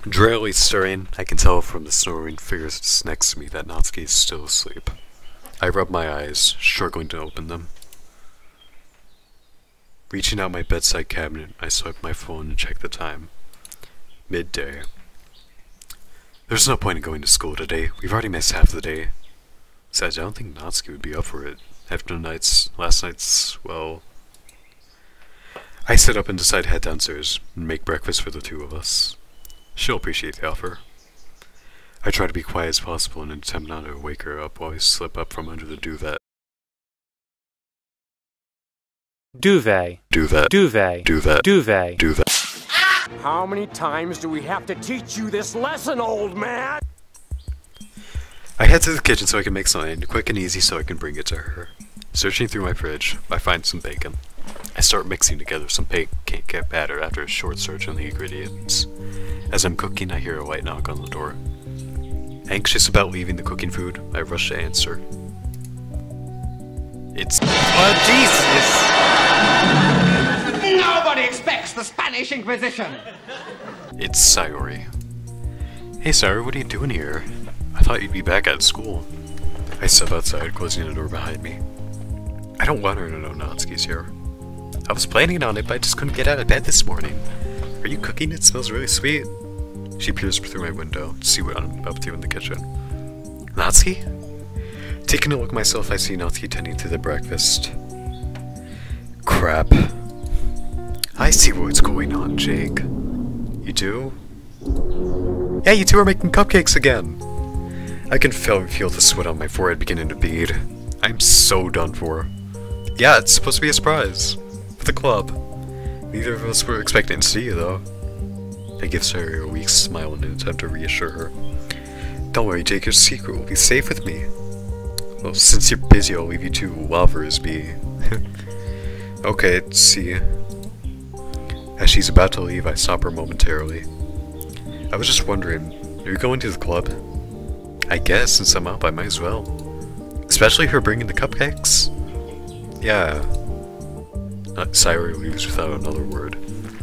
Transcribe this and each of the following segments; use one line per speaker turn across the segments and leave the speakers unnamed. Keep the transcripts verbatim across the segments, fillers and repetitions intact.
Drearily stirring, I can tell from the snoring figures next to me that Natsuki is still asleep. I rub my eyes, struggling to open them. Reaching out my bedside cabinet, I swipe my phone and check the time. Midday. There's no point in going to school today. We've already missed half the day. Besides, I don't think Natsuki would be up for it. After night's, last night's, well... I sit up and decide to head downstairs and make breakfast for the two of us. She'll appreciate the offer. I try to be quiet as possible and attempt not to wake her up while I slip up from under the duvet.
Duvet.
Duvet.
Duvet.
Duvet.
Duvet.
Duvet.
How many times do we have to teach you this lesson, old man?
I head to the kitchen so I can make something quick and easy so I can bring it to her. Searching through my fridge, I find some bacon. I start mixing together some pancake batter after a short search on the ingredients. As I'm cooking, I hear a light knock on the door. Anxious about leaving the cooking food, I rush to answer. It's...
Oh, Jesus! Nobody expects the Spanish Inquisition!
It's Sayori. Hey Sayori, what are you doing here? I thought you'd be back at school. I step outside, closing the door behind me. I don't want her to know Natsuki's here. I was planning on it, but I just couldn't get out of bed this morning. Are you cooking? It smells really sweet. She peers through my window to see what I'm up to in the kitchen. Natsuki? Taking a look myself, I see Natsuki tending to the breakfast. Crap. I see what's going on, Jake. You do? Yeah, you two are making cupcakes again. I can feel, feel the sweat on my forehead beginning to bead. I'm so done for. Yeah, it's supposed to be a surprise. For the club. Neither of us were expecting to see you, though. I give Sayori a weak smile in an attempt to reassure her. Don't worry, Jake, your secret will be safe with me. Well, since you're busy, I'll leave you two lovers be. Okay, see. As she's about to leave, I stop her momentarily. I was just wondering, are you going to the club? I guess, since I'm up, I might as well. Especially her bringing the cupcakes? Yeah. Not Sayori leaves without another word.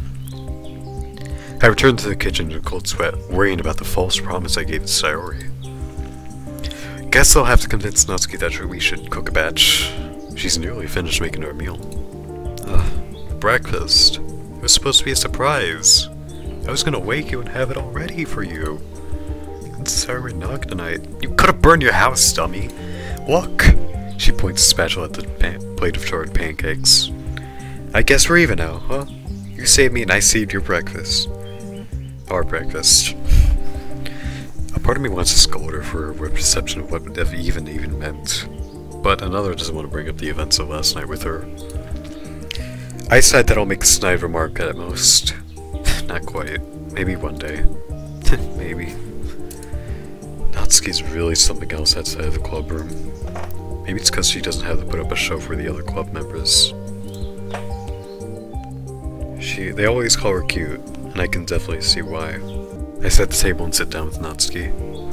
I return to the kitchen in a cold sweat, worrying about the false promise I gave to Sayori. Guess I'll have to convince Natsuki that we should cook a batch. She's nearly finished making her meal. Ugh, breakfast. It was supposed to be a surprise. I was gonna wake you and have it all ready for you. And Sayori knocked tonight. You could have burned your house, dummy. Look! She points a spatula at the pan plate of charred pancakes. I guess we're even now, huh? You saved me and I saved your breakfast. Our breakfast. A part of me wants to scold her for her perception of what even even meant. But another doesn't want to bring up the events of last night with her. I decide that I'll make a snide remark at most. Not quite. Maybe one day. Maybe. Natsuki's really something else outside of the club room. Maybe it's because she doesn't have to put up a show for the other club members. She, they always call her cute, and I can definitely see why. I set the table and sit down with Natsuki.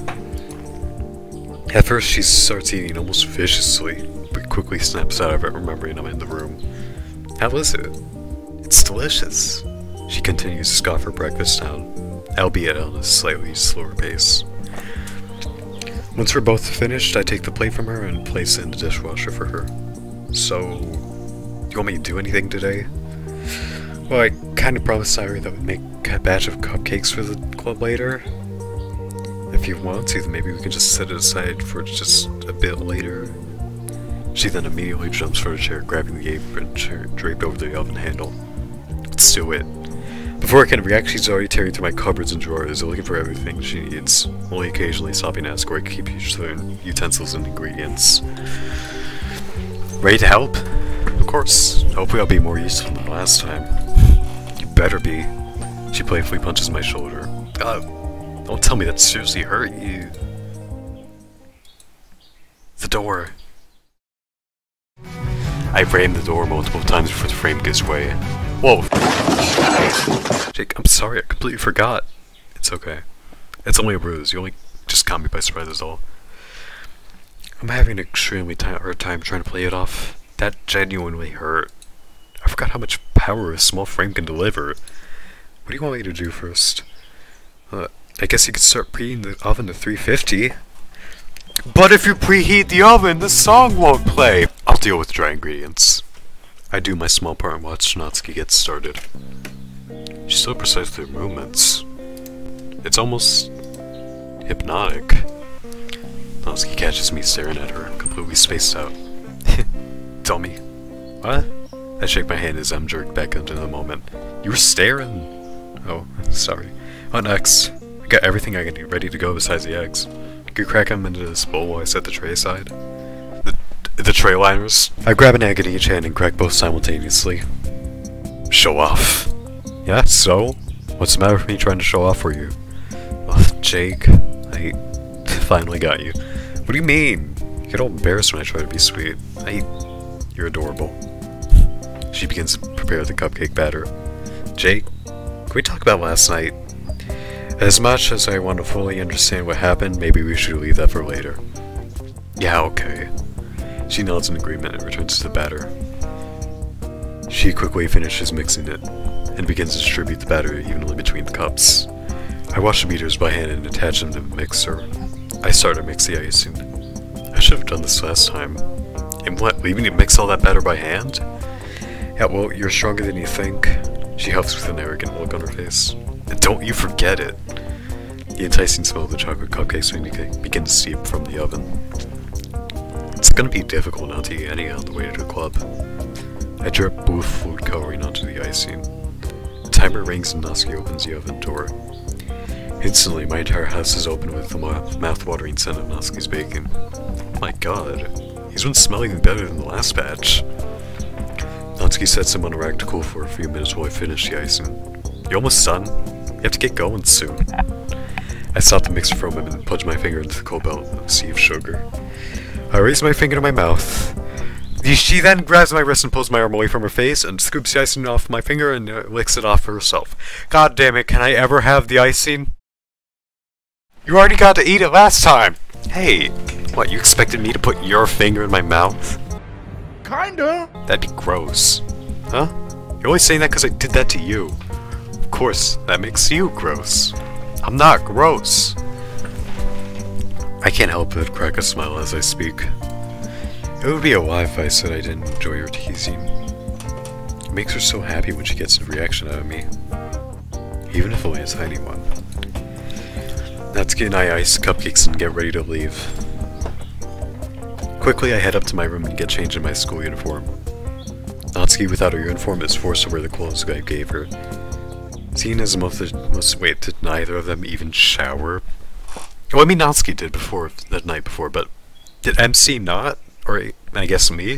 At first she starts eating almost viciously, but quickly snaps out of it, remembering I'm in the room. How is it? It's delicious. She continues to scoff her breakfast down, albeit on a slightly slower pace. Once we're both finished, I take the plate from her and place it in the dishwasher for her. So, you want me to do anything today? Well, I kind of promised Sayori that we'd make a batch of cupcakes for the club later. If you want to, then maybe we can just set it aside for just a bit later. She then immediately jumps for a chair, grabbing the apron chair draped over the oven handle. Let's do it. Before I can react, she's already tearing through my cupboards and drawers, looking for everything she needs, only occasionally stopping to ask where I can keep certain utensils and ingredients. Ready to help? Of course. Hopefully I'll be more useful than last time. You better be. She playfully punches my shoulder. Uh, don't tell me that seriously hurt you. The door. I framed the door multiple times before the frame gives way. Whoa! Jake, I'm sorry, I completely forgot. It's okay. It's only a ruse. You only just caught me by surprise is all. I'm having an extremely hard time trying to play it off. That genuinely hurt. I forgot how much power a small frame can deliver. What do you want me to do first? Uh, I guess you could start preheating the oven to three fifty. But if you preheat the oven, the song won't play! I'll deal with dry ingredients. I do my small part and watch Natsuki get started. She's so precise with her movements. It's almost hypnotic. Natsuki catches me staring at her, completely spaced out. Dummy. What? I shake my hand as I'm jerked back into the moment. You were staring? Oh, sorry. What next? I got everything I need ready to go besides the eggs. You crack them into this bowl while I set the tray aside. The, the tray liners? I grab an egg in each hand and crack both simultaneously. Show off. Yeah, so? What's the matter with me trying to show off for you? Oh, Jake. I finally got you. What do you mean? You get all embarrassed when I try to be sweet. I... You're adorable. She begins to prepare the cupcake batter. Jake, can we talk about last night? As much as I want to fully understand what happened, maybe we should leave that for later. Yeah, okay. She nods in agreement and returns to the batter. She quickly finishes mixing it, and begins to distribute the batter evenly between the cups. I wash the beaters by hand and attach them to the mixer. I start to mix the icing. I should have done this last time. And what, leaving you mix all that batter by hand? Yeah, well, you're stronger than you think. She helps with an arrogant look on her face. And don't you forget it! The enticing smell of the chocolate cupcakes begins to seep from the oven. It's gonna be difficult not to eat any on the way to the club. I drip blue food coloring onto the icing. The timer rings and Natsuki opens the oven door. Instantly, my entire house is open with the mouth-watering scent of Natsuki's baking. Oh my god, he's been smelling better than the last batch. Natsuki sets him on a rack to cool for a few minutes while I finish the icing. You almost done? You have to get going soon. I stop the mixer from him and plunge my finger into the cold belt of sea of sugar. I raise my finger to my mouth. She then grabs my wrist and pulls my arm away from her face and scoops the icing off my finger and uh, licks it off for herself. God damn it, can I ever have the icing? You already got to eat it last time! Hey, what, you expected me to put your finger in my mouth?
Kinda.
That'd be gross. Huh? You're only saying that because I did that to you. Of course, that makes you gross. I'm not gross. I can't help but crack a smile as I speak. It would be a lie if I said I didn't enjoy her teasing. It makes her so happy when she gets a reaction out of me. Even if only a tiny one. Natsuki and I ice cupcakes and get ready to leave. Quickly I head up to my room and get changed in my school uniform. Natsuki without her uniform is forced to wear the clothes I gave her. Seeing as most, most wait, did neither of them even shower? Well, I mean Natsuki did before, the night before, but did M C not? Or, I guess me?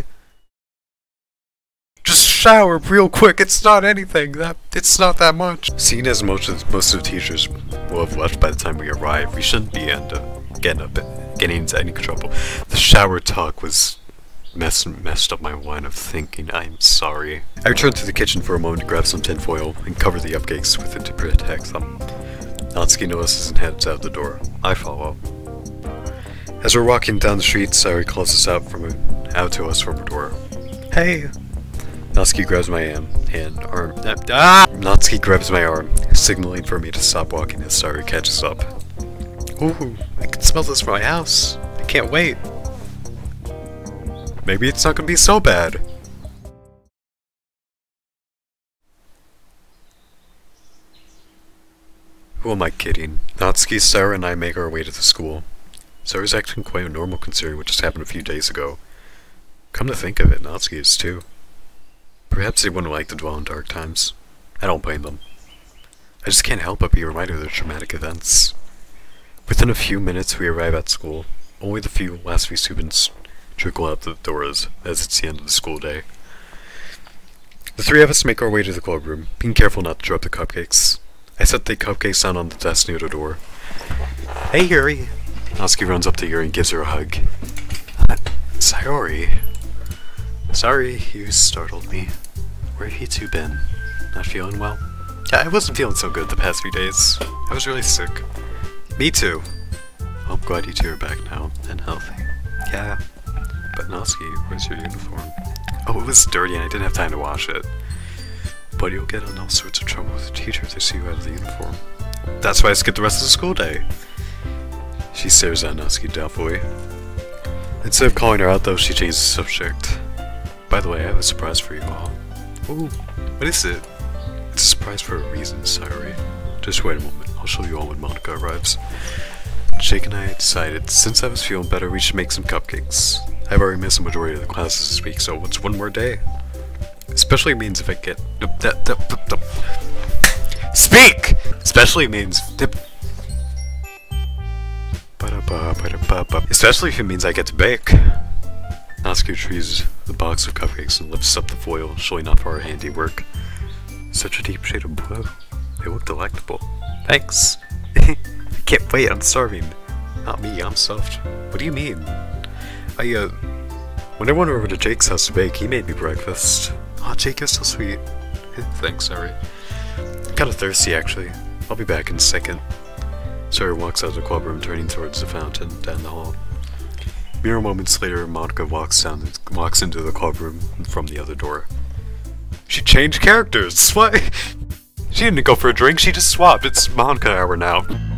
Just shower real quick, it's not anything, that it's not that much. Seeing as most of, most of the teachers will have left by the time we arrive, we shouldn't be end up getting, up, getting into any trouble. The shower talk was mess, messed up my line of thinking, I'm sorry. I return to the kitchen for a moment to grab some tinfoil and cover the cupcakes with it to protect them. Natsuki notices and heads out the door. I follow. As we're walking down the street, Sayori calls us out from a, out to us from her door. Hey! Natsuki grabs my arm, hand, arm, ah! Natsuki grabs my arm, signaling for me to stop walking as Sayori catches up. Ooh, I can smell this from my house. I can't wait. Maybe it's not gonna be so bad. Who am I kidding? Natsuki, Sarah, and I make our way to the school. Sarah's acting quite normal considering what just happened a few days ago. Come to think of it, Natsuki is too. Perhaps they wouldn't like to dwell in dark times. I don't blame them. I just can't help but be reminded of their traumatic events. Within a few minutes we arrive at school. Only the few last few students trickle out the doors as it's the end of the school day. The three of us make our way to the club room, being careful not to drop the cupcakes. I set the cupcakes down on the desk near the door. Hey Yuri! Natsuki runs up to Yuri and gives her a hug. Uh, Sayori. Sorry, you startled me. Where have you two been? Not feeling well? Yeah, I wasn't feeling so good the past few days. I was really sick. Me too. Well, I'm glad you two are back now and healthy. Yeah. But Natsuki, where's your uniform? Oh, it was dirty and I didn't have time to wash it. But you'll get in all sorts of trouble with the teacher if they see you out of the uniform. That's why I skipped the rest of the school day. She stares at Natsuki doubtfully. Instead of calling her out though, she changes the subject. By the way, I have a surprise for you all. Ooh, what is it? It's a surprise for a reason, sorry. Just wait a moment, I'll show you all when Monika arrives. Jake and I decided, since I was feeling better, we should make some cupcakes. I've already missed the majority of the classes this week, so what's one more day? Especially means if I get... Speak! Especially means... Especially if it means I get to bake. Natsuki retrieves the box of cupcakes and lifts up the foil, showing off our handiwork. Such a deep shade of blue. They look delectable. Thanks. I can't wait, I'm starving. Not me, I'm stuffed. What do you mean? I, uh... When I went over to Jake's house to bake, he made me breakfast. Aw, oh, Jake is so sweet. Thanks, sorry. I'm kinda thirsty, actually. I'll be back in a second. Sari walks out of the club room, turning towards the fountain down the hall. Mere moments later, Monika walks down, walks into the club room from the other door. She changed characters! What? She didn't go for a drink, she just swapped. It's Monika hour now.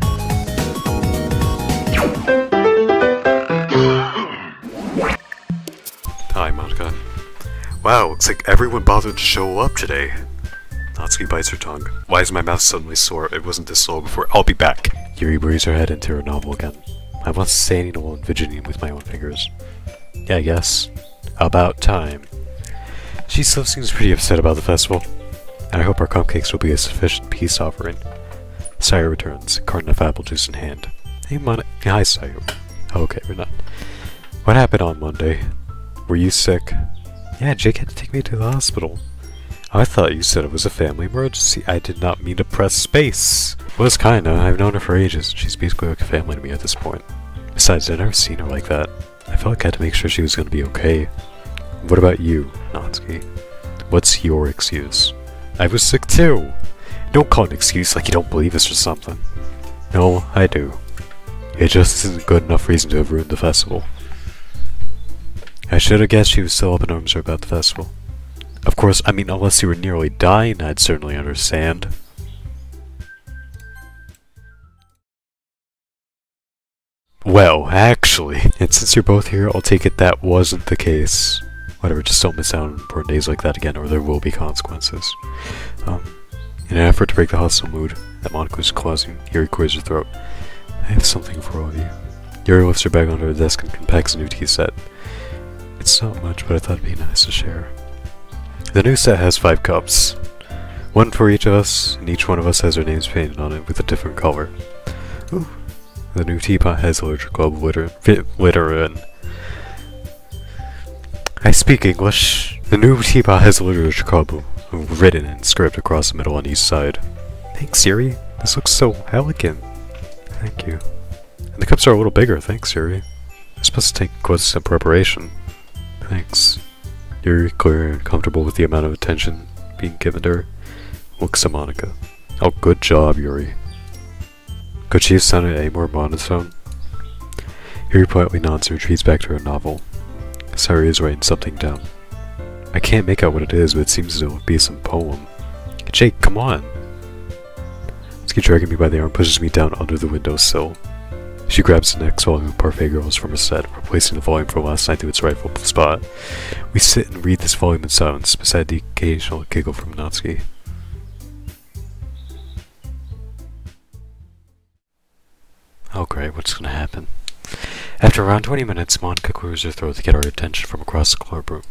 Hi, Monika. Wow, looks like everyone bothered to show up today. Natsuki bites her tongue. Why is my mouth suddenly sore? It wasn't this slow before. I'll be back. Yuri buries her head into her novel again. I was standing alone, fidgeting with my own fingers. Yeah, I guess. About time. She still seems pretty upset about the festival, and I hope our cupcakes will be a sufficient peace offering. Sayo returns, a carton of apple juice in hand. Hey, Mon- Hi, Sayo. Okay, we're not. What happened on Monday? Were you sick? Yeah, Jake had to take me to the hospital. I thought you said it was a family emergency. I did not mean to press space. Was kinda. I've known her for ages. She's basically like a family to me at this point. Besides, I've never seen her like that. I felt like I had to make sure she was gonna be okay. What about you, Natsuki? What's your excuse? I was sick too. Don't call it an excuse like you don't believe us or something. No, I do. It just isn't good enough reason to have ruined the festival. I should have guessed she was still up in arms about the festival. Of course, I mean, unless you were nearly dying, I'd certainly understand. Well, actually, and since you're both here, I'll take it that wasn't the case. Whatever, just don't miss out on important days like that again, or there will be consequences. Um, in an effort to break the hostile mood that Monika was causing, Yuri clears her throat. I have something for all of you. Yuri lifts her bag onto her desk and compacts a new tea set. It's not much, but I thought it'd be nice to share. The new set has five cups. One for each of us, and each one of us has our names painted on it with a different color. Ooh. The new teapot has a larger globe of litter, litter and... I speak English. The new teapot has a literature club written in script across the middle on each side. Thanks, Yuri. This looks so elegant. Thank you. And the cups are a little bigger, thanks, Yuri. They're supposed to take quite some preparation. Thanks. Yuri, clear and comfortable with the amount of attention being given to her, looks at Monika. Oh, good job, Yuri. Could she have sounded any more monotone? Yuri politely nods and retreats back to her novel. Sari is writing something down. I can't make out what it is, but it seems to be some poem. Jake, come on! Natsuki dragging me by the arm pushes me down under the windowsill. She grabs the next volume of Parfait Girls from her set, replacing the volume from last night to its rightful spot. We sit and read this volume in silence, beside the occasional giggle from Natsuki. Oh great, what's gonna happen? After around twenty minutes, Monika clears her throat to get our attention from across the club room.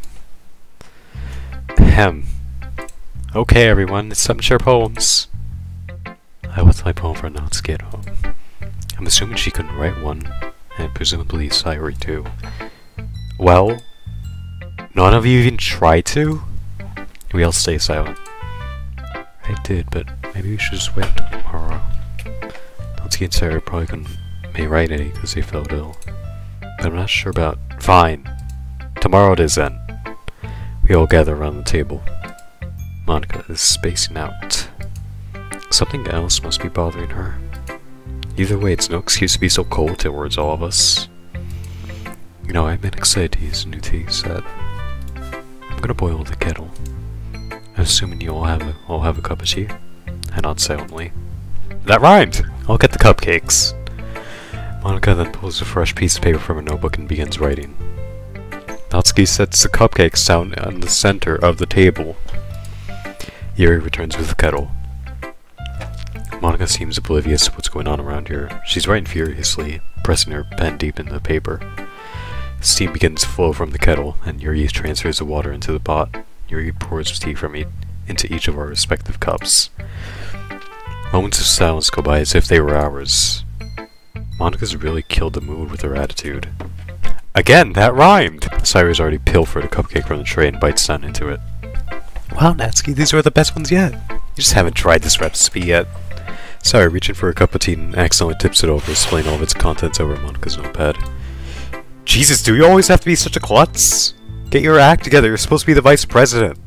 Ahem. Okay everyone, it's time to share poems. I left my poem for Natsuki at home. I'm assuming she couldn't write one, and presumably Sayori too. Well, none of you even tried to? We all stay silent. I did, but maybe we should just wait until tomorrow. Natsuki and Sayori probably couldn't may write any because they felt ill. But I'm not sure about... Fine! Tomorrow it is then. We all gather around the table. Monika is spacing out. Something else must be bothering her. Either way, it's no excuse to be so cold towards all of us. You know, I've been excited to use a new tea set. I'm gonna boil the kettle. I'm assuming you all have a, all have a cup of tea. I nod silently. That rhymed! I'll get the cupcakes. Monika then pulls a fresh piece of paper from her notebook and begins writing. Natsuki sets the cupcakes down on the center of the table. Yuri returns with the kettle. Monika seems oblivious to what's going on around here. She's writing furiously, pressing her pen deep into the paper. Steam begins to flow from the kettle, and Yuri transfers the water into the pot. Yuri pours tea from e into each of our respective cups. Moments of silence go by as if they were hours. Monika's really killed the mood with her attitude. Again, that rhymed! Cyrus already pilfered a cupcake from the tray and bites down into it. Wow, Natsuki, these are the best ones yet. You just haven't tried this recipe yet. Sorry, reaching for a cup of tea and accidentally tips it over, displaying all of its contents over Monika's notepad. Jesus, do you always have to be such a klutz? Get your act together, you're supposed to be the vice president.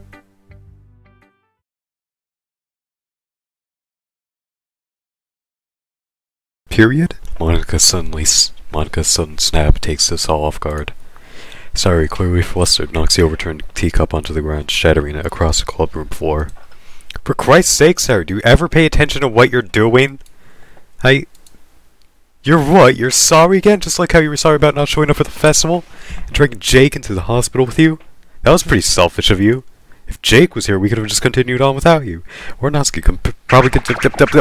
Period? Monika suddenly, Monika's sudden snap takes us all off guard. Sorry, clearly flustered, knocks the overturned teacup onto the ground, shattering it across the clubroom floor. For Christ's sake, Sarah, do you ever pay attention to what you're doing? I... You're what? You're sorry again? Just like how you were sorry about not showing up for the festival? And dragging Jake into the hospital with you? That was pretty selfish of you. If Jake was here, we could have just continued on without you. Or Natsuki could probably get...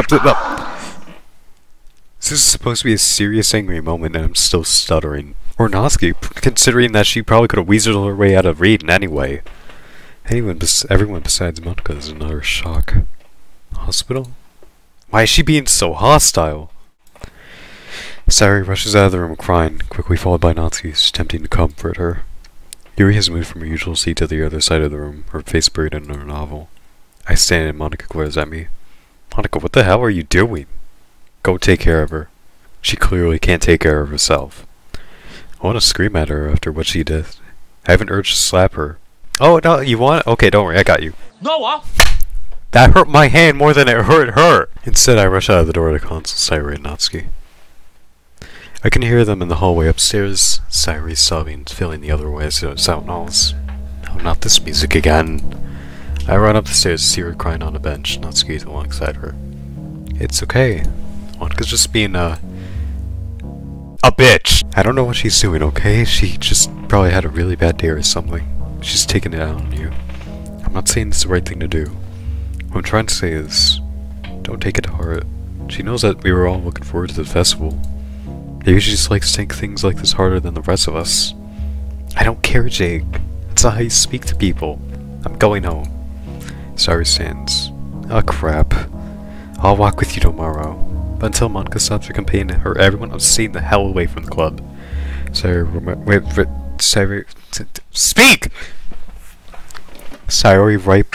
This is supposed to be a serious angry moment and I'm still stuttering. Or Natsuki, considering that she probably could have weaseled her way out of reading anyway. Anyone bes everyone besides Monika is in utter shock. Hospital? Why is she being so hostile? Sari rushes out of the room crying, quickly followed by Natsuki, attempting to comfort her. Yuri has moved from her usual seat to the other side of the room, her face buried in her novel. I stand and Monika glares at me. Monika, what the hell are you doing? Go take care of her. She clearly can't take care of herself. I want to scream at her after what she did. I have an urge to slap her. Oh, no, you want it? Okay, don't worry, I got you.
Noah!
That hurt my hand more than it hurt her! Instead, I rush out of the door to console Sayuri and Natsuki. I can hear them in the hallway upstairs, Sayuri sobbing, filling the other way so sound halls. Oh, not this music again. I run up the stairs to see her crying on a bench, Natsuki alongside her. It's okay. Monika's just being a... a bitch! I don't know what she's doing, okay? She just probably had a really bad day or something. She's taking it out on you. I'm not saying it's the right thing to do. What I'm trying to say is, don't take it to heart. She knows that we were all looking forward to the festival. Maybe she just likes to take things like this harder than the rest of us. I don't care, Jake. That's not how you speak to people. I'm going home. Sorry, Sans. Oh crap. I'll walk with you tomorrow. But until Monika stops her campaign her everyone, I'm staying the hell away from the club. Sorry, wait, wait, sorry, speak! Sayori ripe.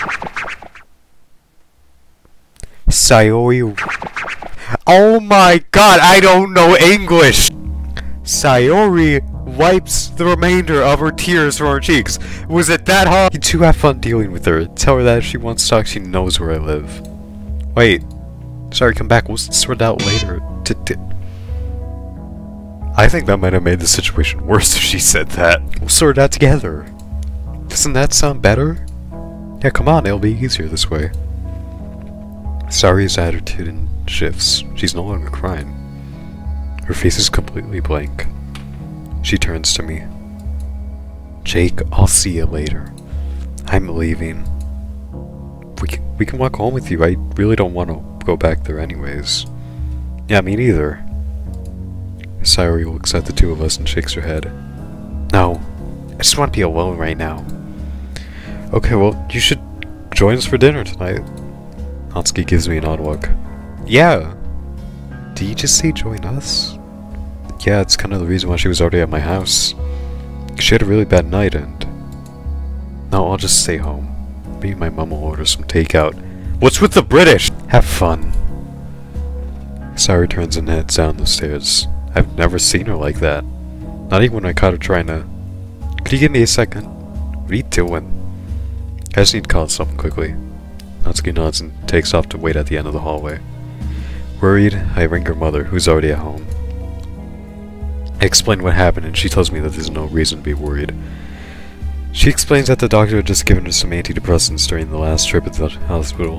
Sayori. Oh my god, I don't know English! Sayori wipes the remainder of her tears from her cheeks. Was it that hard? You two have fun dealing with her. Tell her that if she wants to talk, she knows where I live. Wait. Sorry, come back. We'll sort it out later. T -t I think that might have made the situation worse if she said that. We'll sort it out together. Doesn't that sound better? Yeah, come on. It'll be easier this way. Sari's attitude shifts. She's no longer crying. Her face is completely blank. She turns to me. Jake, I'll see you later. I'm leaving. We can, we can walk home with you. I really don't want to go back there anyways. Yeah, me neither. Sayuri looks at the two of us and shakes her head. No, I just want to be alone right now. Okay, well, you should join us for dinner tonight. Natsuki gives me an odd look. Yeah! Did you just say join us? Yeah, it's kind of the reason why she was already at my house. She had a really bad night and... No, I'll just stay home. Me and my mom will order some takeout. What's with the British? Have fun. Sari turns and heads down the stairs. I've never seen her like that. Not even when I caught her trying to... Could you give me a second? What are you doing? I just need to call someone quickly. Natsuki nods and takes off to wait at the end of the hallway. Worried, I ring her mother, who's already at home. I explain what happened and she tells me that there's no reason to be worried. She explains that the doctor had just given her some antidepressants during the last trip at the hospital.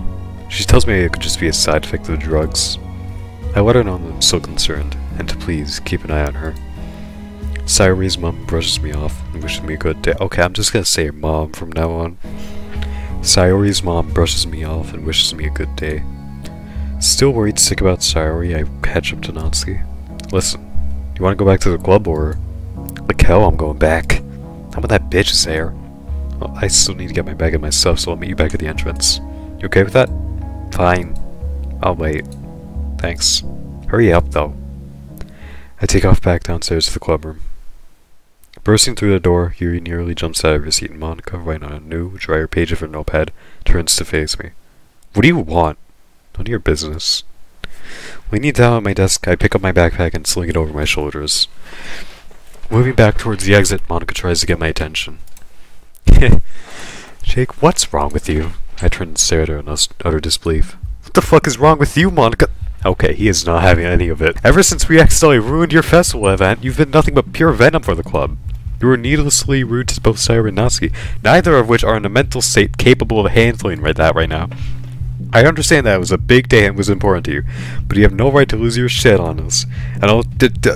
She tells me it could just be a side effect of the drugs. I let her know that I'm still concerned, and to please keep an eye on her. Sayori's mom brushes me off and wishes me a good day. Okay, I'm just gonna say mom from now on. Sayori's mom brushes me off and wishes me a good day. Still worried sick about Sayori, I catch up to Natsuki. Listen, you wanna go back to the club or... Like hell, I'm going back. I'm with that bitch there. Well, I still need to get my bag and my stuff, so I'll meet you back at the entrance. You okay with that? Fine. I'll wait. Thanks. Hurry up, though. I take off back downstairs to the club room. Bursting through the door, Yuri nearly jumps out of her seat and Monika, writing on a new, drier page of her notepad, turns to face me. What do you want? None of your business. Leaning down at my desk, I pick up my backpack and sling it over my shoulders. Moving back towards the exit, Monika tries to get my attention. Jake, what's wrong with you? I turn and stare at her in utter disbelief. What the fuck is wrong with you, Monika? Okay, he is not having any of it. Ever since we accidentally ruined your festival event, you've been nothing but pure venom for the club. You were needlessly rude to both Sayori and Natsuki, neither of which are in a mental state capable of handling right that right now. I understand that it was a big day and was important to you, but you have no right to lose your shit on us. And I'll... D d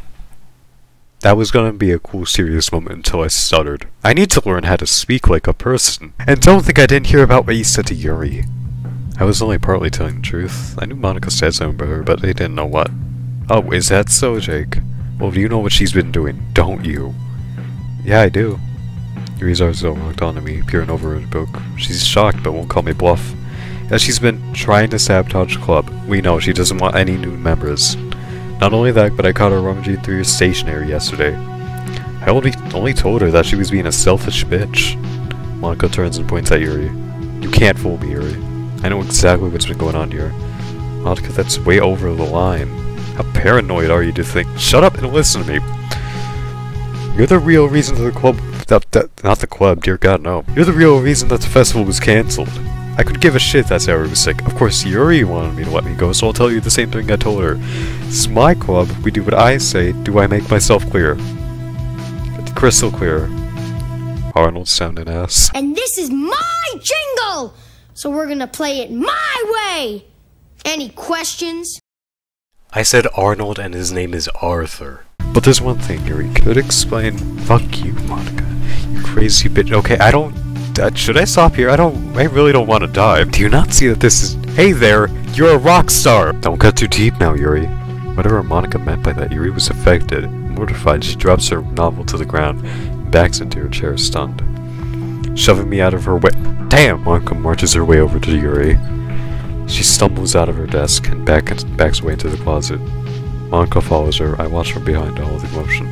that was gonna be a cool serious moment until I stuttered. I need to learn how to speak like a person. And don't think I didn't hear about what you said to Yuri. I was only partly telling the truth. I knew Monika said something about her, but I didn't know what. Oh, is that so, Jake? Well, do you know what she's been doing? Don't you? Yeah, I do. Yuri's eyes are locked onto me, peering over her book. She's shocked, but won't call me bluff. As she's been trying to sabotage the club. We know she doesn't want any new members. Not only that, but I caught her rummaging through your stationery yesterday. I only, only told her that she was being a selfish bitch. Monika turns and points at Yuri. You can't fool me, Yuri. I know exactly what's been going on here. Monika, that's way over the line. How paranoid are you to think? Shut up and listen to me. You're the real reason that the club... That, that, not the club, dear God, no. You're the real reason that the festival was cancelled. I could give a shit that Sayori was sick. Of course, Yuri wanted me to let me go, so I'll tell you the same thing I told her. This is my club. We do what I say. Do I make myself clear? Crystal clear. Arnold sounded ass.
And this is my jingle! So we're gonna play it my way! Any questions?
I said Arnold and his name is Arthur. But there's one thing Yuri could explain. Fuck you, Monika. You crazy bitch. Okay, I don't... Uh, should I stop here? I don't... I really don't want to die. Do you not see that this is... Hey there! You're a rock star! Don't cut too deep now, Yuri. Whatever Monika meant by that, Yuri was affected. Mortified, she drops her novel to the ground and backs into her chair, stunned. Shoving me out of her way... Damn! Monika marches her way over to Yuri. She stumbles out of her desk and back backs away into the closet. Monika follows her. I watch from behind all the motion.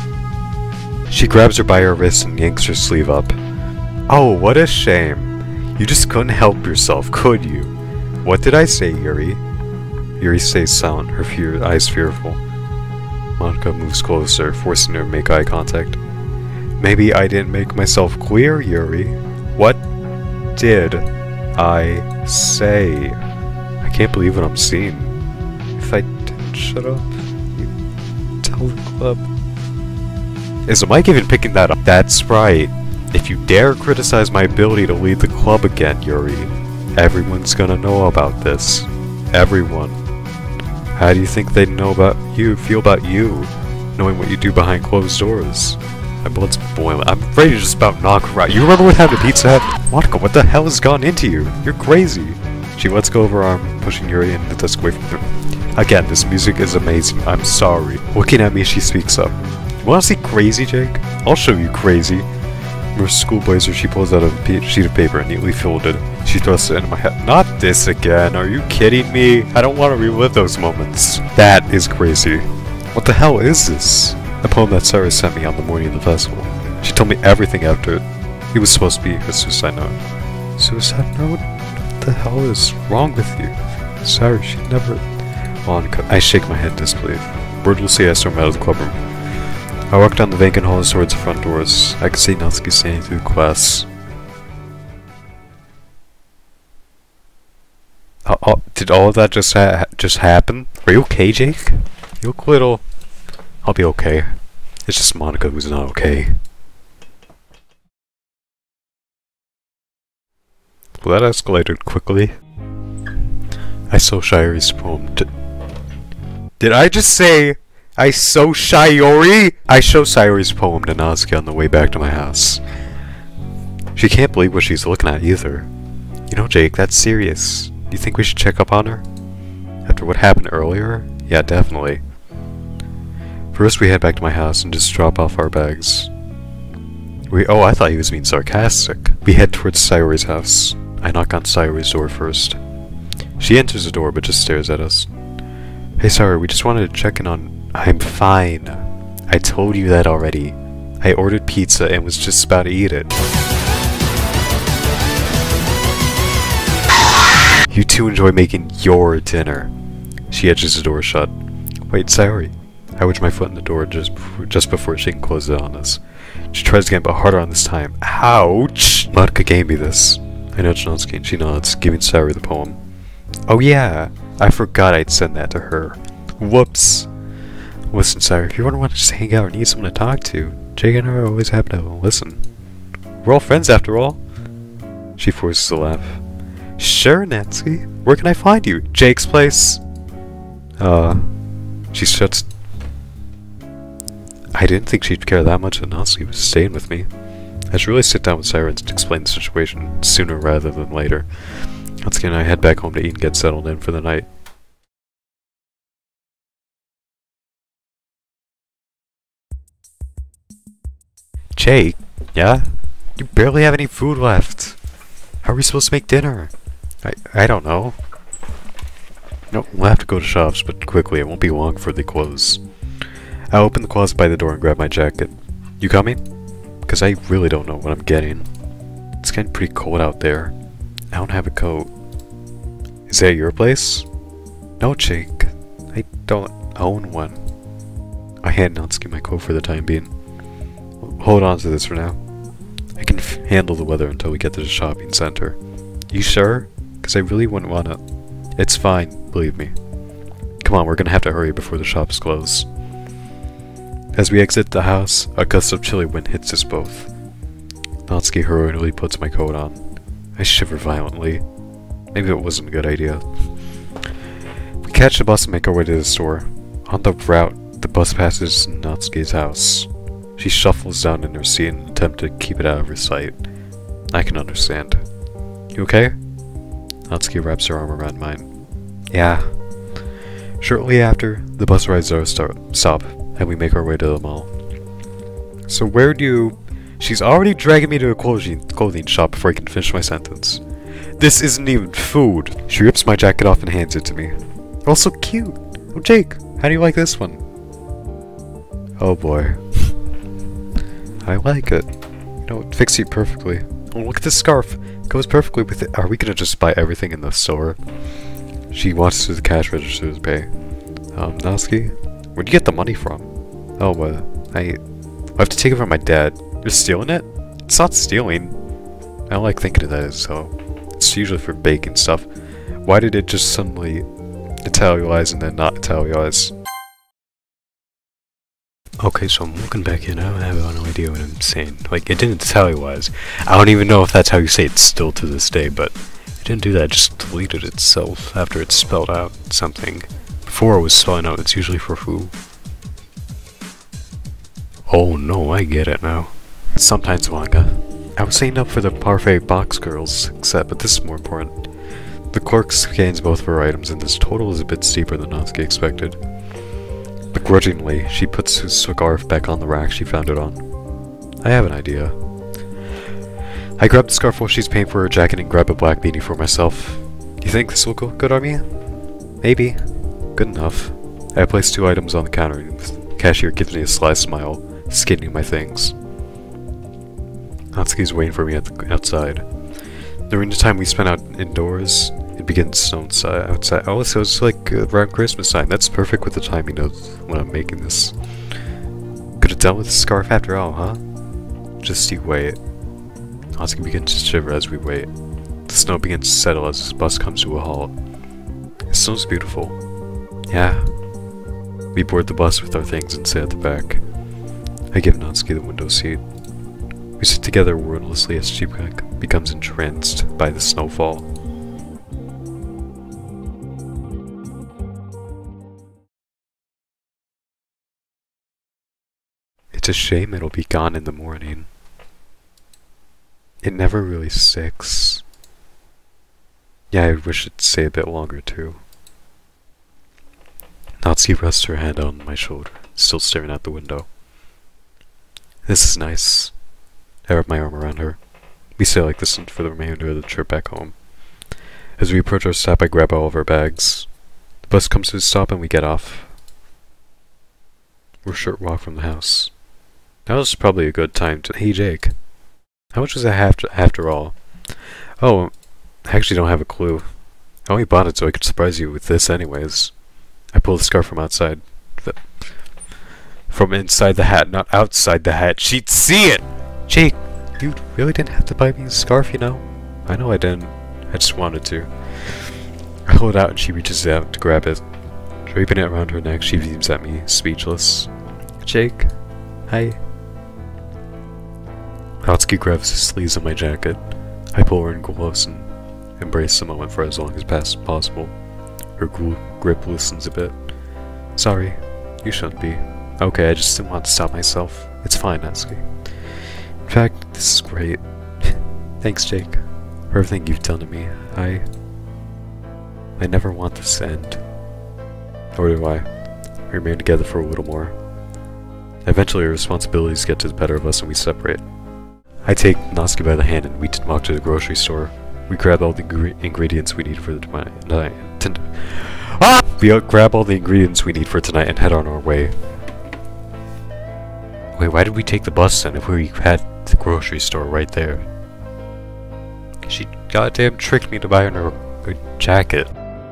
She grabs her by her wrist and yanks her sleeve up. Oh, what a shame. You just couldn't help yourself, could you? What did I say, Yuri? Yuri stays silent, her fear eyes fearful. Monika moves closer, forcing her to make eye contact. Maybe I didn't make myself clear, Yuri. What did I say? I can't believe what I'm seeing. If I didn't shut up, you tell the club. Is the mic even picking that up? That's right. If you dare criticize my ability to lead the club again, Yuri, everyone's gonna know about this. Everyone. How do you think they'd know about you, feel about you, knowing what you do behind closed doors? My blood's boiling. I'm ready to just about knock her out. You remember what happened to Pizza Hut? Monika, what the hell has gone into you? You're crazy. She lets go of her arm, pushing Yuri and the desk away from her. Again, this music is amazing. I'm sorry. Looking at me, she speaks up. You wanna see crazy, Jake? I'll show you crazy. From her school blazer, she pulls out a sheet of paper, neatly folded. She thrusts it into my head. Not this again. Are you kidding me? I don't want to relive those moments. That is crazy. What the hell is this? The poem that Sarah sent me on the morning of the festival. She told me everything after it. It was supposed to be her suicide note. Suicide note? What the hell is wrong with you? Sorry, she never... Monika. I shake my head in disbelief. Wordlessly, I storm out of the clubroom. I walk down the vacant halls towards the front doors. I can see Natsuki standing through the class. Uh, oh, did all of that just ha just happen? Are you okay, Jake? You look a little... I'll be okay. It's just Monika who's not okay. Well, that escalated quickly. I saw Shiori's poem. D Did I just say I saw Shiori? I show Shiori's poem to Natsuki on the way back to my house. She can't believe what she's looking at either. You know, Jake, that's serious. Do you think we should check up on her? After what happened earlier? Yeah, definitely. First we head back to my house and just drop off our bags. We- oh, I thought he was being sarcastic. We head towards Sayori's house. I knock on Sayori's door first. She enters the door but just stares at us. Hey Sayori, we just wanted to check in on- I'm fine. I told you that already. I ordered pizza and was just about to eat it. You two enjoy making your dinner. She edges the door shut. Wait, Sayori. I wedge my foot in the door just before, just before she can close it on us. She tries again, but harder on this time. Ouch! Monika gave me this. I nudge Natsuki and she nods, giving Sayori the poem. Oh yeah! I forgot I'd send that to her. Whoops! Listen, Sayori, if you ever want to just hang out or need someone to talk to, Jake and I are always happy to listen. We're all friends after all. She forces a laugh. Sure, Natsuki. Where can I find you? Jake's place? Uh... She shuts... I didn't think she'd care that much that Natsuki was staying with me. I should really sit down with Sayori and explain the situation sooner rather than later. Natsuki and I head back home to eat and get settled in for the night. Jake? Yeah? You barely have any food left. How are we supposed to make dinner? I I don't know. Nope, we'll have to go to shops, but quickly, it won't be long before they close. I open the closet by the door and grab my jacket. You coming? Because I really don't know what I'm getting. It's getting pretty cold out there. I don't have a coat. Is that your place? No, Jake. I don't own one. I hand Natsuki my coat for the time being. Hold on to this for now. I can f handle the weather until we get to the shopping center. You sure? Because I really wouldn't want to. It's fine, believe me. Come on, we're gonna have to hurry before the shops close. As we exit the house, a gust of chilly wind hits us both. Natsuki hurriedly puts my coat on. I shiver violently. Maybe it wasn't a good idea. We catch the bus and make our way to the store. On the route, the bus passes Natsuki's house. She shuffles down in her seat in an attempt to keep it out of her sight. I can understand. You okay? Natsuki wraps her arm around mine. Yeah. Shortly after, the bus rides our stop, and we make our way to the mall. So where do you... She's already dragging me to a clothing, clothing shop before I can finish my sentence. This isn't even food. She rips my jacket off and hands it to me. Oh, so cute. Oh, Jake, how do you like this one? Oh boy. I like it. You know, it fits you perfectly. Oh, look at this scarf. It goes perfectly with it. Are we gonna just buy everything in the store? She walks to the cash register to pay. Um, Natsuki? Where'd you get the money from? Oh, uh, I... I have to take it from my dad. You're stealing it? It's not stealing. I don't like thinking of that as so. It's usually for baking stuff. Why did it just suddenly Italianize and then not Italianize? Okay, so I'm looking back in, I don't have no idea what I'm saying. Like, it didn't Italianize. I don't even know if that's how you say it still to this day, but it didn't do that, it just deleted itself after it spelled out something. Before it was spelling out, it's usually for who. Oh no, I get it now. Sometimes manga. I was saying up for the parfait box girls, except, but this is more important. The clerk scans both of her items, and this total is a bit steeper than Natsuki expected. Begrudgingly, she puts his scarf back on the rack she found it on. I have an idea. I grab the scarf while she's paying for her jacket and grab a black beanie for myself. You think this will go good on me? Maybe. Good enough. I place two items on the counter, and the cashier gives me a sly smile, scanning my things. Natsuki's waiting for me at the outside. During the time we spent out indoors, it begins to snow outside. Oh, so it's like uh, around Christmas time. That's perfect with the timing of when I'm making this. Could have done with the scarf after all, huh? Just you wait. Natsuki begins to shiver as we wait. The snow begins to settle as this bus comes to a halt. It snows beautiful. Yeah. We board the bus with our things and sit at the back. I give Natsuki the window seat. We sit together wordlessly as she becomes entranced by the snowfall. It's a shame it'll be gone in the morning. It never really sticks. Yeah, I wish it'd stay a bit longer too. Natsuki rests her hand on my shoulder, still staring out the window. This is nice. I wrap my arm around her. We stay like this for the remainder of the trip back home. As we approach our stop, I grab all of our bags. The bus comes to a stop and we get off. We're a short walk from the house. Now is probably a good time to— Hey Jake, how much was that after, after all? Oh, I actually don't have a clue. I only bought it so I could surprise you with this anyways. I pull the scarf from outside. The, from inside the hat, not outside the hat. She'd see it! Jake, you really didn't have to buy me a scarf, you know? I know I didn't. I just wanted to. I hold it out and she reaches out to grab it. Draping it around her neck, she beams at me, speechless. Jake, hi. Natsuki grabs the sleeves of my jacket. I pull her in close and embrace the moment for as long as possible. Her grip loosens a bit. Sorry, you shouldn't be. Okay, I just didn't want to stop myself. It's fine, Natsuki. In fact, this is great. Thanks, Jake, for everything you've done to me. I... I never want this to end. Or do I? We remain together for a little more. Eventually, our responsibilities get to the better of us and we separate. I take Natsuki by the hand and we walk to the grocery store. We grab all the ingre ingredients we need for the tonight. Ah! We grab all the ingredients we need for tonight and head on our way. Wait, why did we take the bus then if we had the grocery store right there? She goddamn tricked me to buy her a jacket.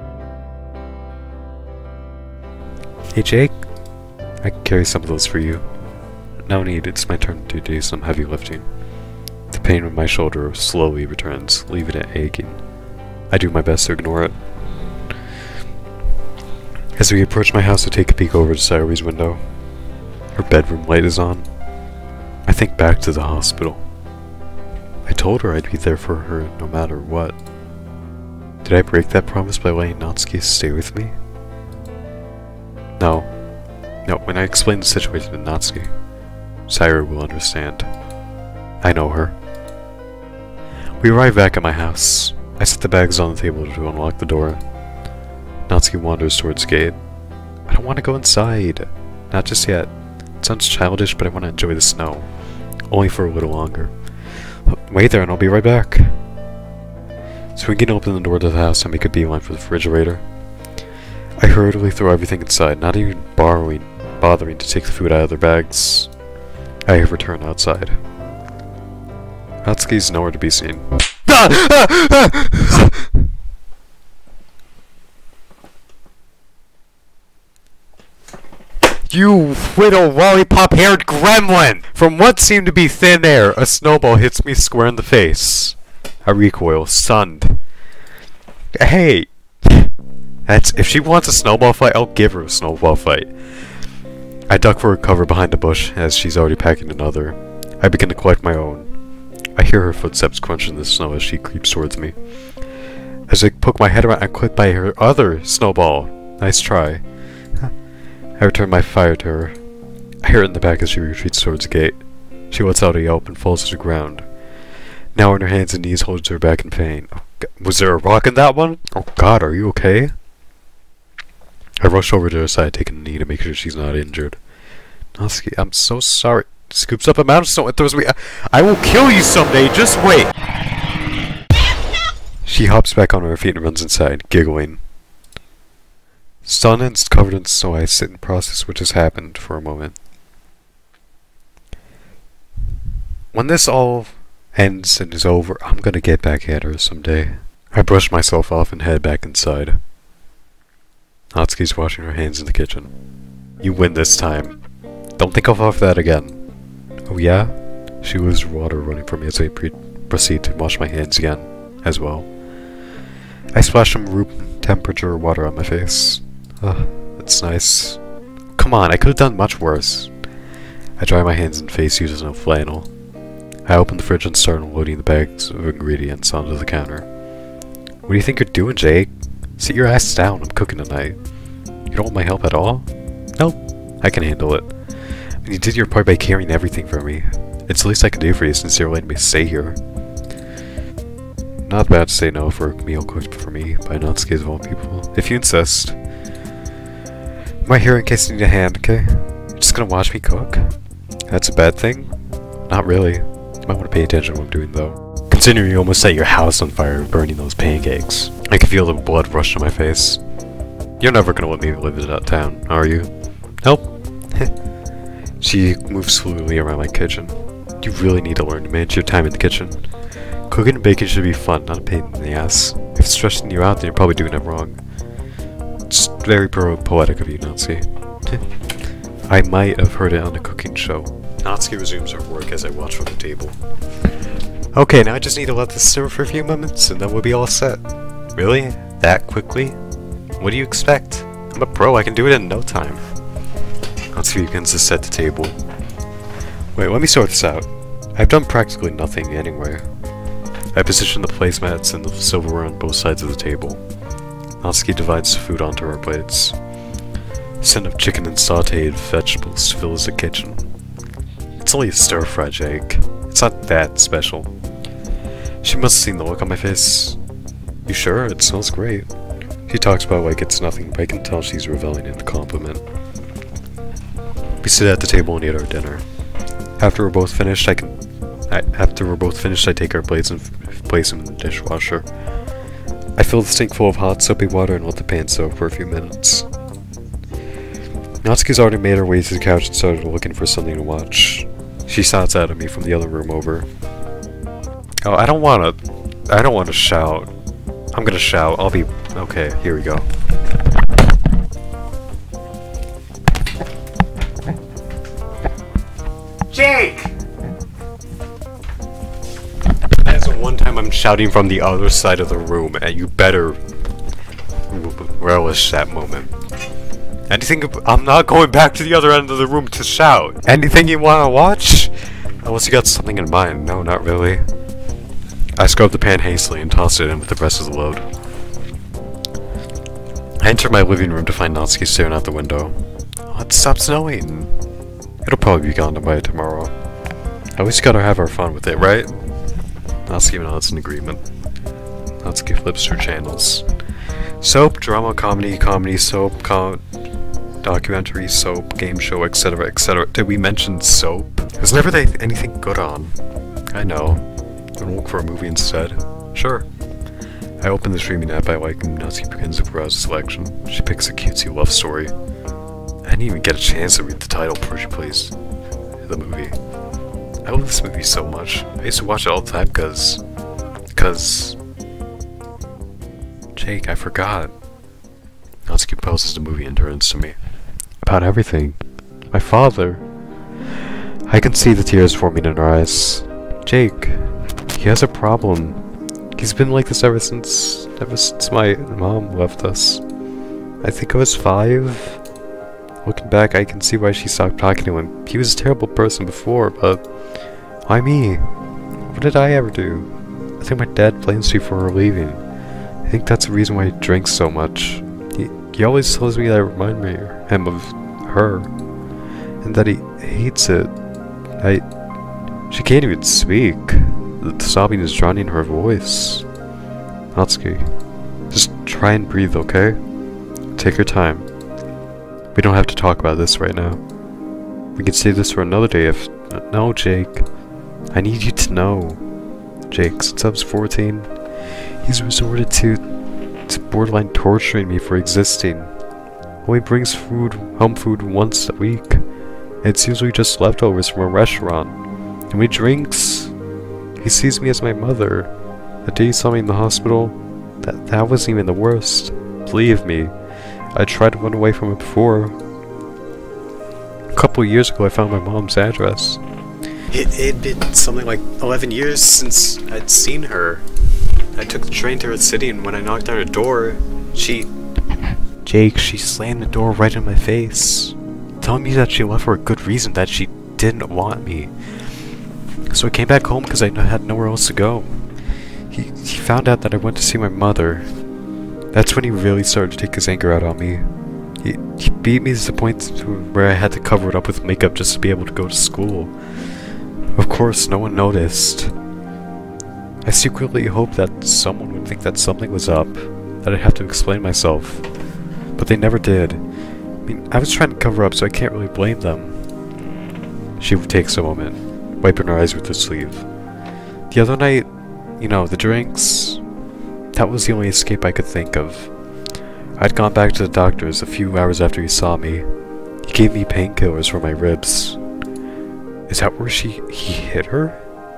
Hey Jake, I can carry some of those for you. No need, it's my turn to do some heavy lifting. The pain in my shoulder slowly returns, leaving it aching. I do my best to ignore it. As we approach my house, I take a peek over to Sayori's window. Her bedroom light is on. I think back to the hospital. I told her I'd be there for her no matter what. Did I break that promise by letting Natsuki stay with me? No. No, when I explain the situation to Natsuki, Sayori will understand. I know her. We arrive back at my house. I set the bags on the table to unlock the door. Natsuki wanders towards the gate. I don't want to go inside. Not just yet. It sounds childish, but I want to enjoy the snow. Only for a little longer. Wait there and I'll be right back. Swinging open the door to the house, I make a beeline for the refrigerator. I hurriedly throw everything inside, not even borrowing, bothering to take the food out of their bags. I return outside. Natsuki's nowhere to be seen. You little lollipop-haired gremlin! From what seemed to be thin air, a snowball hits me square in the face. I recoil, stunned. Hey! That's, if she wants a snowball fight, I'll give her a snowball fight. I duck for a cover behind a bush, as she's already packing another. I begin to collect my own. I hear her footsteps crunch in the snow as she creeps towards me. As I poke my head around, I'm clipped by her other snowball. Nice try. I return my fire to her. I hear it in the back as she retreats towards the gate. She lets out a yelp and falls to the ground. Now on her hands and knees holds her back in pain. Oh, was there a rock in that one? Oh god, are you okay? I rush over to her side, taking a knee to make sure she's not injured. Natsuki, I'm so sorry. Scoops up a mountain snow and throws me. I, I will kill you someday, just wait! She hops back on her feet and runs inside, giggling. Stunned and covered in snow, I sit and process what has happened for a moment. When this all ends and is over, I'm gonna get back at her someday. I brush myself off and head back inside. Natsuki's washing her hands in the kitchen. You win this time. Don't think I'll offer that again. Oh yeah? She leaves water running for me as I pre proceed to wash my hands again, as well. I splash some room temperature water on my face. Ugh, that's nice. Come on, I could have done much worse. I dry my hands and face using a flannel. I open the fridge and start unloading the bags of ingredients onto the counter. What do you think you're doing, Jake? Sit your ass down, I'm cooking tonight. You don't want my help at all? Nope, I can handle it. You did your part by carrying everything for me. It's the least I can do for you since you're letting me stay here. Not bad to say no for a meal cooked for me by Natsuki of all people. If you insist. I'm right here in case you need a hand, okay? You're just gonna watch me cook? That's a bad thing? Not really. You might want to pay attention to what I'm doing though. Considering you almost set your house on fire burning those pancakes. I can feel the blood rush to my face. You're never gonna let me live in that town, are you? Nope. She moves slowly around my kitchen. You really need to learn to manage your time in the kitchen. Cooking and baking should be fun, not a pain in the ass. If it's stressing you out, then you're probably doing it wrong. It's very pro poetic of you, Natsuki. I might have heard it on a cooking show. Natsuki resumes her work as I watch from the table. Okay, now I just need to let this simmer for a few moments, and then we'll be all set. Really? That quickly? What do you expect? I'm a pro, I can do it in no time. Natsuki begins to set the table. Wait, let me sort this out. I've done practically nothing anyway. I position the placemats and the silverware on both sides of the table. Natsuki divides the food onto her plates. A scent of chicken and sauteed vegetables fills the kitchen. It's only a stir-fry, Jake. It's not that special. She must have seen the look on my face. You sure? It smells great. She talks about it like it's nothing, but I can tell she's reveling in a compliment. We sit at the table and eat our dinner. After we're both finished, I can. I, after we're both finished, I take our plates and f place them in the dishwasher. I fill the sink full of hot, soapy water and let the pan soak for a few minutes. Natsuki's already made her way to the couch and started looking for something to watch. She shouts out at me from the other room over. Oh, I don't wanna... I don't wanna shout. I'm gonna shout. I'll be... Okay, here we go.
Jake!
That's the one time I'm shouting from the other side of the room, and you better relish that moment. Anything... I'm not going back to the other end of the room to shout. Anything you wanna watch? Unless you got something in mind. No, not really. I scrubbed the pan hastily and tossed it in with the rest of the load. I enter my living room to find Natsuki staring out the window. Oh, it stopped snowing. It'll probably be gone by tomorrow. At least gotta have our fun with it, right? Natsuki nods in agreement. Natsuki flips her channels. Soap, drama, comedy, comedy, soap, com documentary, soap, game show, et cetera, et cetera. Did we mention soap? There's never anything good on. I know. Wanna look for a movie instead? Sure. I open the streaming app I like and Natsuki begins to browse the selection. She picks a cutesy love story. I didn't even get a chance to read the title before she plays the movie. I love this movie so much. I used to watch it all the time because... Because... Jake, I forgot. Natsuki poses the movie and turns to me. About everything. My father. I can see the tears forming in her eyes. Jake, he has a problem. He's been like this ever since... ever since my mom left us. I think I was five. Looking back, I can see why she stopped talking to him. He was a terrible person before, but... why me? What did I ever do? I think my dad blames me for her leaving. I think that's the reason why he drinks so much. He, he always tells me that I remind me him of her. And that he hates it. I... She can't even speak. The sobbing is drowning her voice. Natsuki, just try and breathe, okay? Take your time. We don't have to talk about this right now. We can save this for another day if... No, Jake. I need you to know. Jake, since I was fourteen, he's resorted to... to borderline torturing me for existing. Only brings food, home food once a week. It's usually just leftovers from a restaurant. And we drinks... He sees me as my mother. The day he saw me in the hospital, that, that wasn't even the worst. Believe me, I tried to run away from it before. A couple of years ago I found my mom's address. It had been something like eleven years since I'd seen her. I took the train to her city and when I knocked on her door, she... Jake, she slammed the door right in my face. Telling me that she left for a good reason, that she didn't want me. So I came back home because I had nowhere else to go. He, he found out that I went to see my mother. That's when he really started to take his anger out on me. He, he beat me to the point where I had to cover it up with makeup just to be able to go to school. Of course, no one noticed. I secretly hoped that someone would think that something was up, that I'd have to explain myself. But they never did. I mean, I was trying to cover up, so I can't really blame them. She takes a moment, wiping her eyes with her sleeve. The other night, you know, the drinks, that was the only escape I could think of. I'd gone back to the doctor's a few hours after he saw me. He gave me painkillers for my ribs. Is that where she he hit her?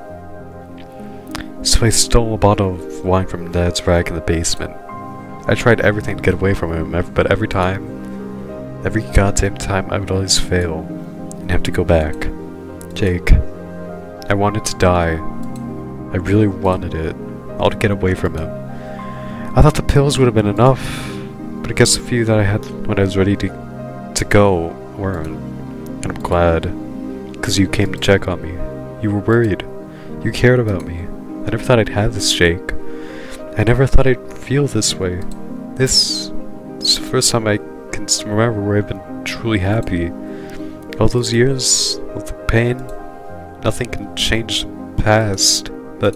So I stole a bottle of wine from Dad's rack in the basement. I tried everything to get away from him, but every time, every goddamn time, I would always fail and have to go back. Jake, I wanted to die. I really wanted it, all to get away from him. I thought the pills would have been enough, but I guess the few that I had when I was ready to, to go weren't. And I'm glad, because you came to check on me. You were worried. You cared about me. I never thought I'd have this shake. I never thought I'd feel this way. This, this is the first time I can remember where I've been truly happy. All those years of the pain, nothing can change the past. But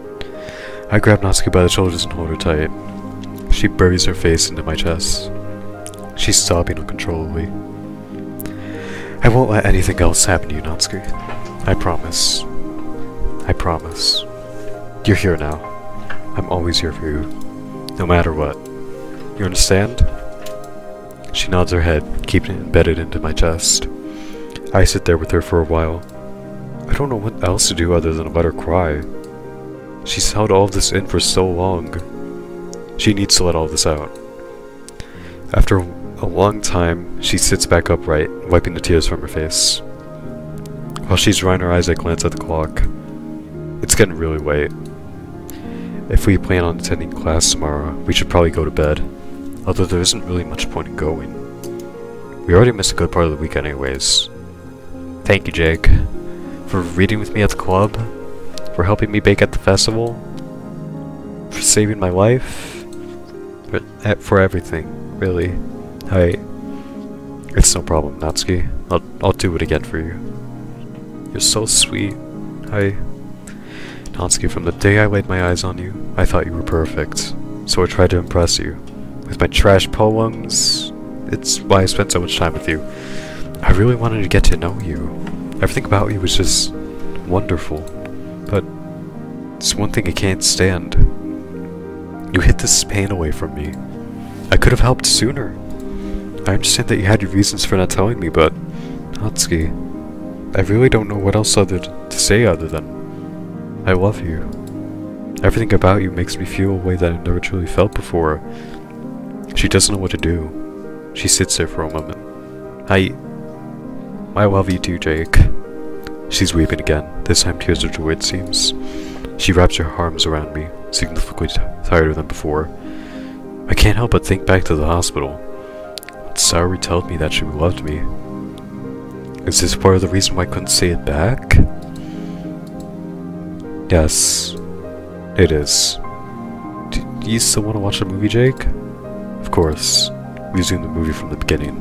I grab Natsuki by the shoulders and hold her tight. She buries her face into my chest. She's sobbing uncontrollably. I won't let anything else happen to you, Natsuki. I promise. I promise. You're here now. I'm always here for you. No matter what. You understand? She nods her head, keeping it embedded into my chest. I sit there with her for a while. I don't know what else to do other than let her cry. She's held all of this in for so long. She needs to let all this out. After a long time, she sits back upright, wiping the tears from her face. While she's drying her eyes, I glance at the clock. It's getting really late. If we plan on attending class tomorrow, we should probably go to bed. Although there isn't really much point in going. We already missed a good part of the week anyways. Thank you, Jake. For reading with me at the club. For helping me bake at the festival. For saving my life. For, for everything, really. I... It's no problem, Natsuki. I'll, I'll do it again for you. You're so sweet. I... Natsuki, from the day I laid my eyes on you, I thought you were perfect. So I tried to impress you. With my trash poems, it's why I spent so much time with you. I really wanted to get to know you. Everything about you was just wonderful. But it's one thing I can't stand. You hid this pain away from me. I could have helped sooner. I understand that you had your reasons for not telling me, but Natsuki, I really don't know what else other to say other than I love you. Everything about you makes me feel a way that I've never truly felt before. She doesn't know what to do. She sits there for a moment. I... I love you too, Jake. She's weeping again, this time tears of joy it seems. She wraps her arms around me, significantly tighter than before. I can't help but think back to the hospital. Sayori told me that she loved me. Is this part of the reason why I couldn't say it back? Yes, it is. Do you still want to watch the movie, Jake? Of course. Resume the movie from the beginning.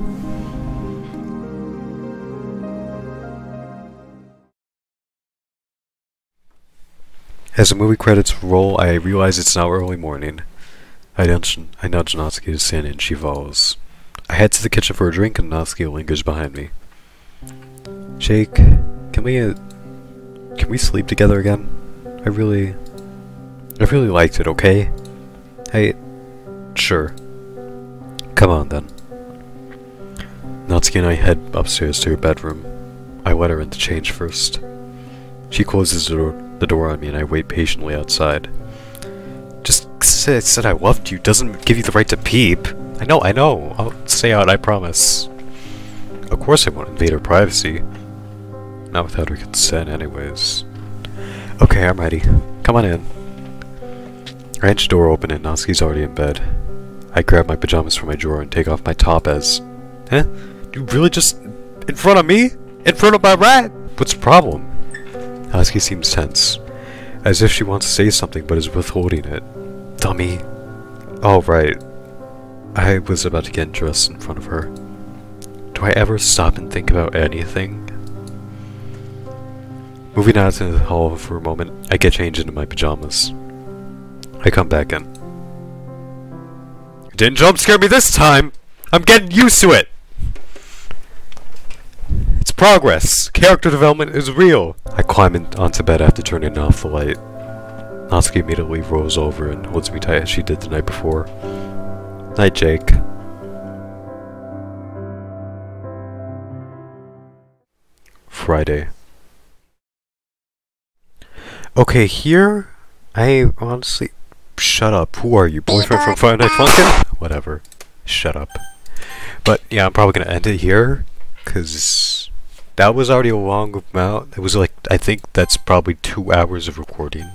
As the movie credits roll, I realize it's now early morning. I nudge, I nudge Natsuki to stand in and she follows. I head to the kitchen for a drink and Natsuki lingers behind me. Jake, can we, uh, can we sleep together again? I really, I really liked it, okay? Hey, sure. Come on then. Natsuki and I head upstairs to her bedroom. I let her in to change first. She closes the door, the door on me and I wait patiently outside. Just 'cause I said I loved you doesn't give you the right to peep. I know, I know. I'll stay out, I promise. Of course I won't invade her privacy. Not without her consent anyways. Okay, I'm ready. Come on in. I inch the door open and Natsuki's already in bed. I grab my pajamas from my drawer and take off my top as... Huh? You really just... in front of me? In front of my rat? What's the problem? Natsuki seems tense. As if she wants to say something but is withholding it. Dummy. Oh, right. I was about to get dressed in front of her. Do I ever stop and think about anything? Moving out into the hall for a moment, I get changed into my pajamas. I come back in. You didn't jump scare me this time! I'm getting used to it! It's progress! Character development is real! I climb in onto bed after turning off the light. Natsuki immediately rolls over and holds me tight as she did the night before. Night, Jake. Friday. Okay, here, I honestly... Shut up. Who are you? Boyfriend from Friday Night Funkin'? Whatever. Shut up. But, yeah, I'm probably gonna end it here, because that was already a long amount. It was like, I think that's probably two hours of recording.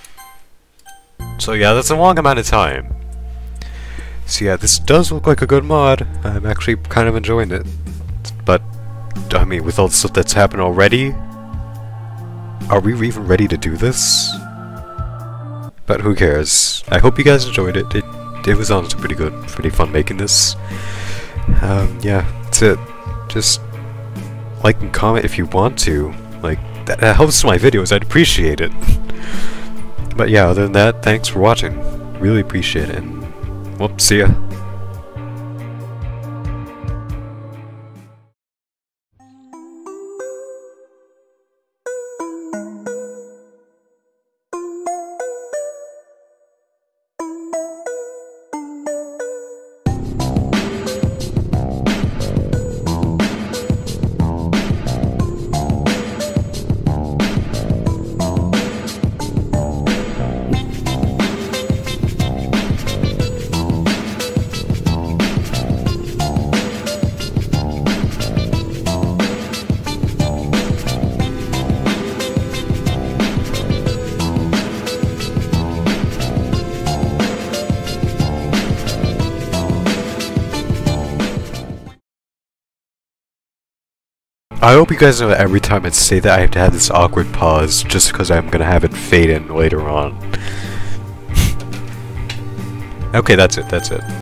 So yeah, that's a long amount of time. So yeah, this does look like a good mod. I'm actually kind of enjoying it. But, I mean, with all the stuff that's happened already, are we even ready to do this? But who cares? I hope you guys enjoyed it. It, it was honestly pretty good. Pretty fun making this. Um, yeah, that's it. Just like and comment if you want to. Like, that, that helps my videos. I'd appreciate it. But yeah, other than that, thanks for watching. Really appreciate it. And, well, see ya. I hope you guys know that every time I say that I have to have this awkward pause just because I'm gonna have it fade in later on. Okay, that's it, that's it.